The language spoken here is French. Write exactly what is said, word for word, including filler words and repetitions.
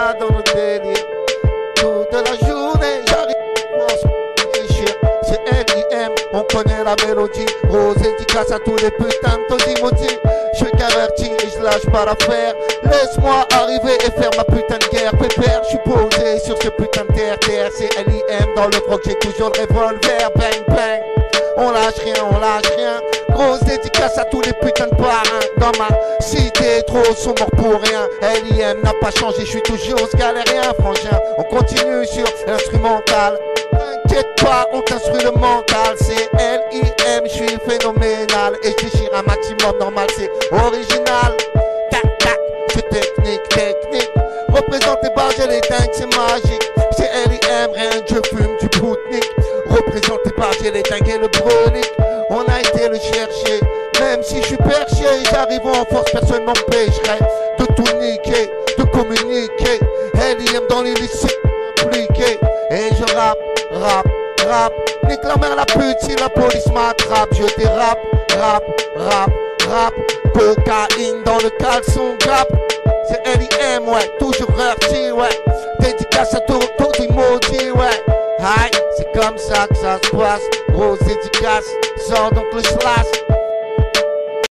pas dans le délire. Toute la journée, j'arrive à se réfléchir. C'est L I M, on connaît la mélodie. Gros dédicace à tous les putains de Todimoti. Je suis qu'averti et je lâche pas l'affaire. Laisse-moi arriver et faire ma putain de guerre. Pépère, je suis posé sur ce putain de terre. Terre, c'est L I M dans le froc, j'ai toujours le revolver. Bang, bang. On lâche rien, on lâche rien. Grosse dédicace à tous les putains de parrains. Dans ma cité, trop sont morts pour rien. L I M n'a pas changé, je suis toujours ce galérien, frangin. On continue sur l'instrumental. T'inquiète pas, on t'instruit le mental. C'est L I M, je suis phénoménal. Et je déchire un maximum normal, c'est original. Tac, tac, c'est technique, technique. Représenté par j'ai les dingues, c'est magique. C'est L I M, rien que je fume du Poutnik. Représenté par j'ai les dingues et le brolic. On a été le chercher. Même si je suis perché, j'arrive en force, personne m'empêcherait de tout niquer, de communiquer. L I M dans les lycées impliqués. Et je rappe, rap, rap. Nique la mère la pute si la police m'attrape. Je dérape, rap, rap, rap. Cocaïne dans le caleçon, gap. C'est L I M, ouais, toujours heurti, ouais. Dédicace à tout, tout du maudit, ouais. Aïe, c'est comme ça que ça se passe. Grosse dédicace, sors donc le slash.